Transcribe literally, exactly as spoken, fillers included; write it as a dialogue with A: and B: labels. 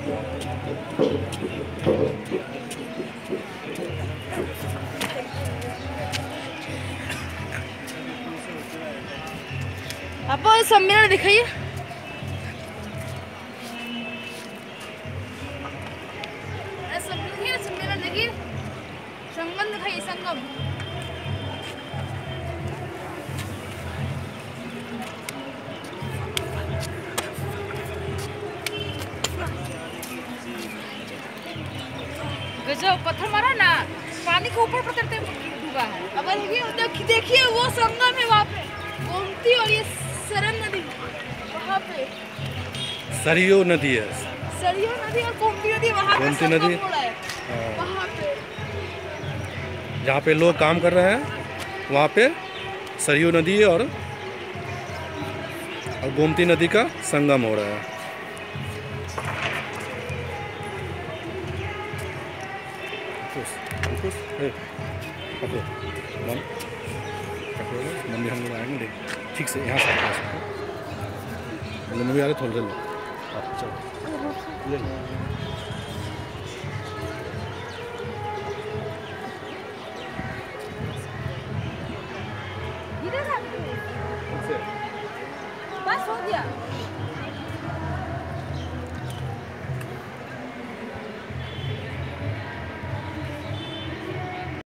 A: आप सम्मेलन दिखाइए। सम्मेलन देखिए, संगम दिखाइए, संगम। गजब, पत्थर मारा ना, पानी के ऊपर पत्थर डूबा है। अब देखिए देखिए वो संगम है वहाँ पे, गोमती और ये सरन नदी वहाँ पे।
B: सरयू नदी है,
A: सरयू नदी और गोमती नदी वहाँ पे,
B: गोमती नदी
A: वहाँ पे
B: जहाँ पे लोग काम कर रहे हैं, वहाँ पे सरयू नदी और और गोमती नदी का संगम हो रहा है। मम्मी हम लोग आएंगे, देख ठीक से यहाँ से मम्मी आ रहे, थोड़ा लो चलो ये
A: बस हो गया।